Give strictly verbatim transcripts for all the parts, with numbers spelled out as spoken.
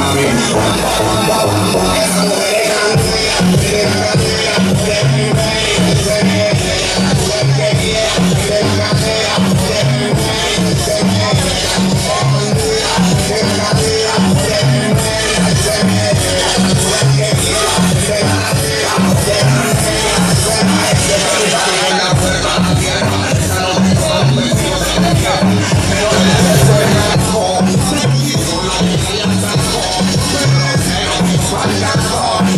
But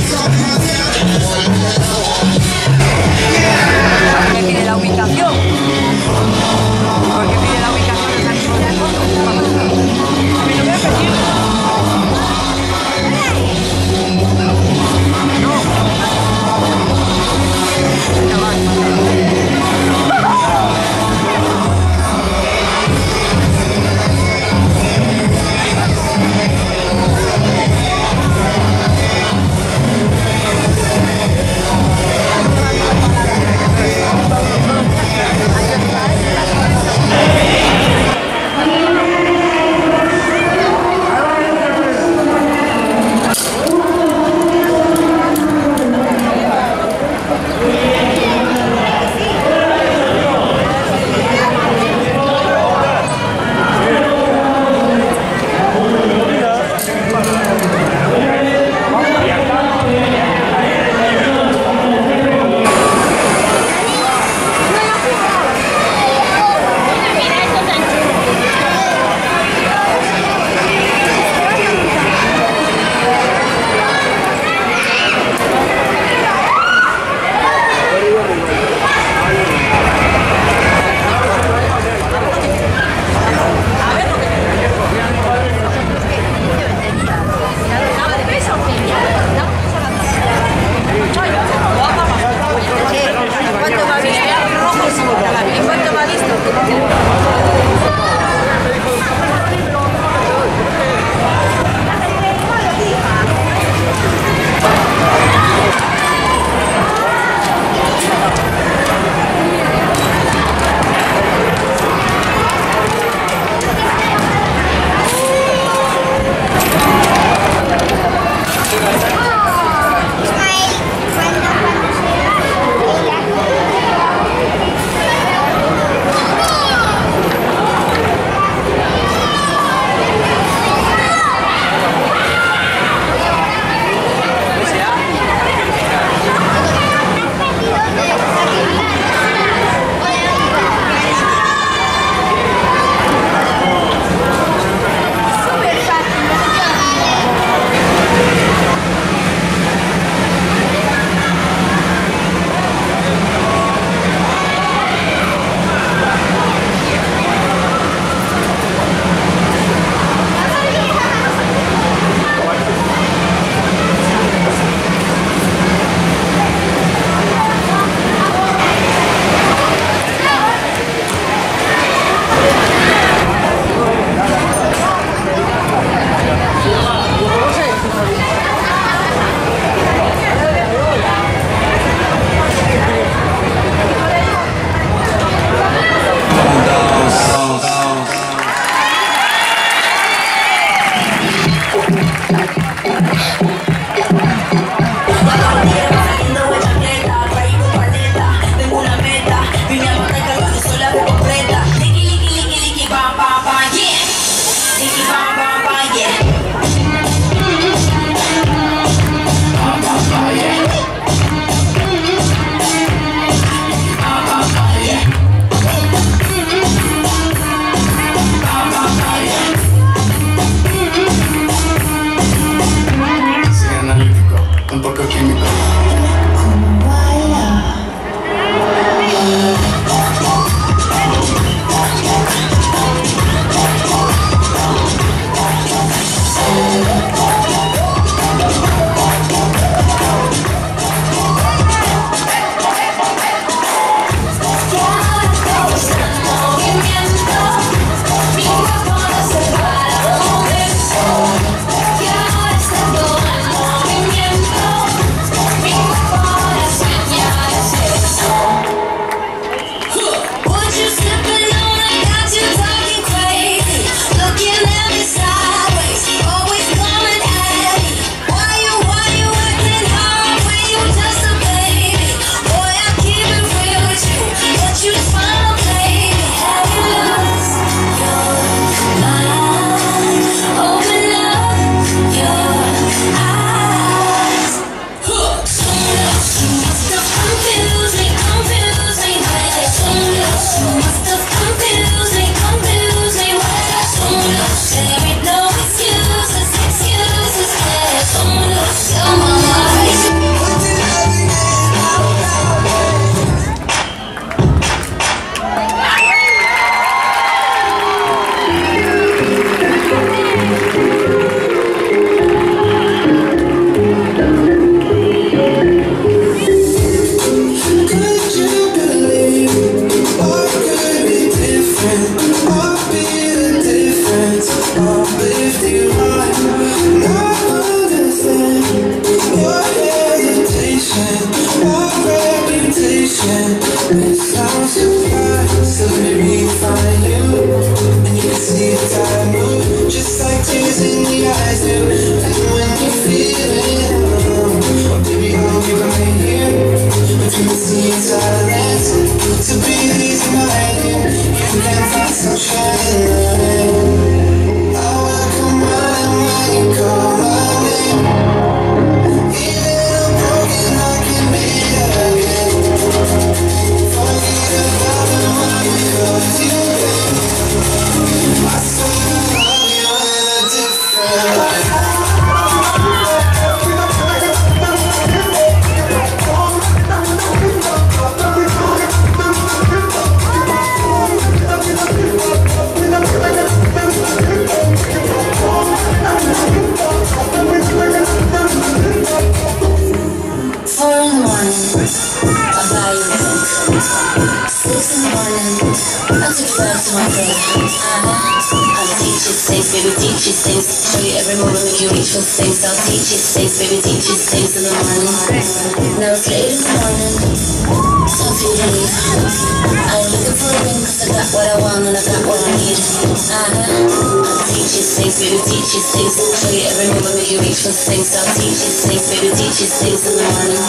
Baby, teach you things. Show you every moment, make you reach for things. I'll teach you things, baby, teach you things in the morning. Now it's late in the morning, so if you leave, I ain't looking for a ring, cause I got what I want and I got what I need. Uh-huh. I'll teach you things, baby, teach you things. Show you every moment, make you reach for things. I'll teach you things, baby, teach you things in the morning.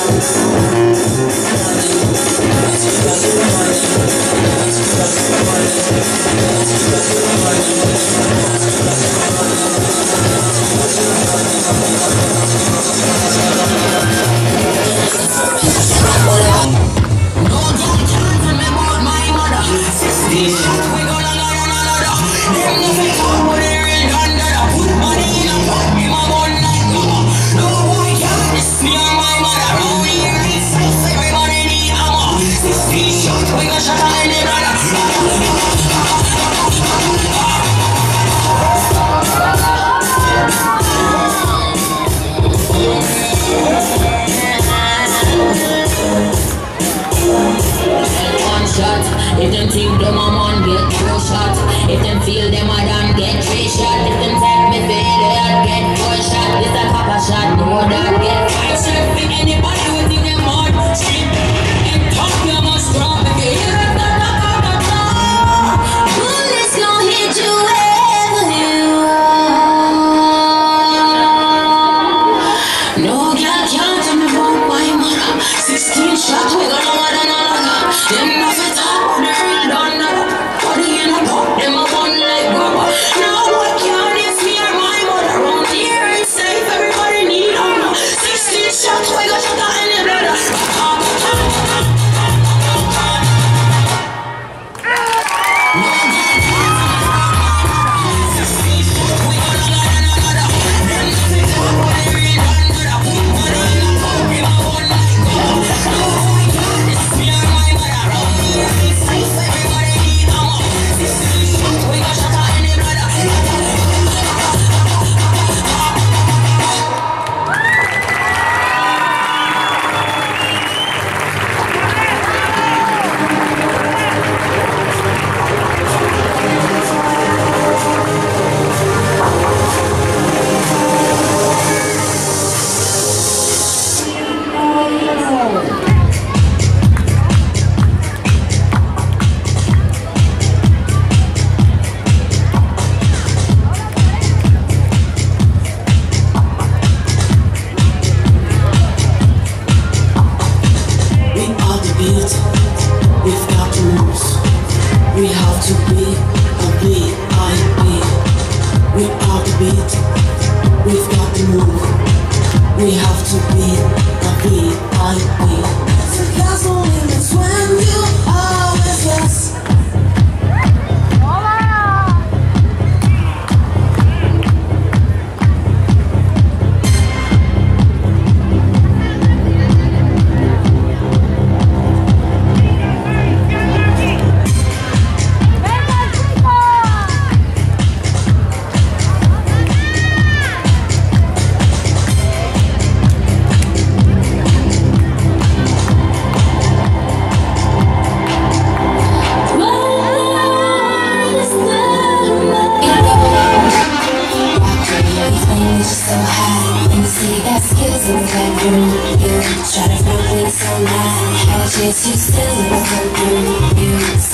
If them think them a man get two shot, if them feel them a done get three shot, if them take me failure get four shot, this a copper shot, no that get five shot. For anybody who think them hard, street and talk you must drop. If you hear it, knock knock knock knock knock, bullets gon' hit you wherever you are. No girl can't tell me about my mother. Sixteen shot, we gonna want another. Them nothing talk.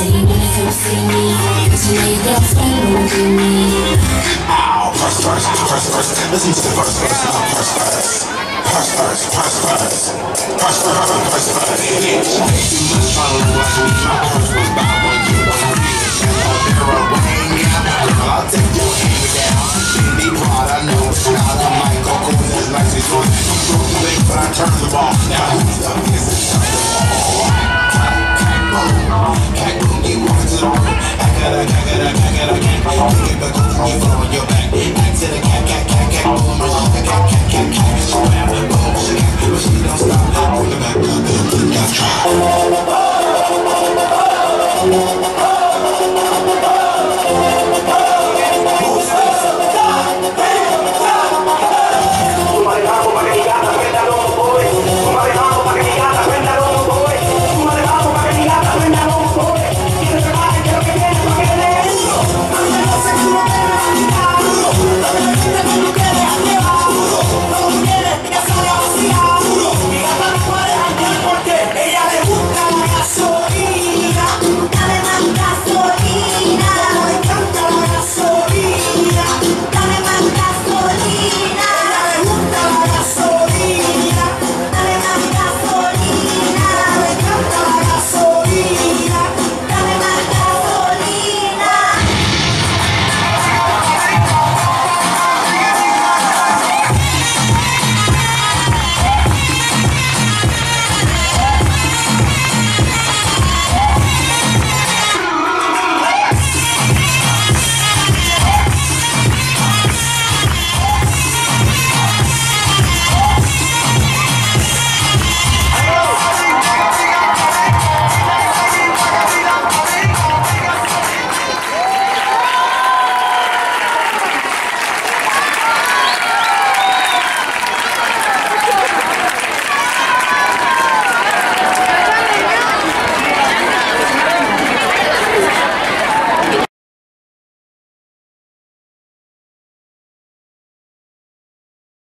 Ow, first, first, first. first verse. Listen to the first verse, not first verse. First verse, first verse. First verse, first verse. You must follow what we my first was by when you wanna be the champ of era rain. Girl, I'll take your hand down. Bendy Prada, I know it's not a Michael Kors as nice as yours. I'm so late, but I turned the ball. Now who's the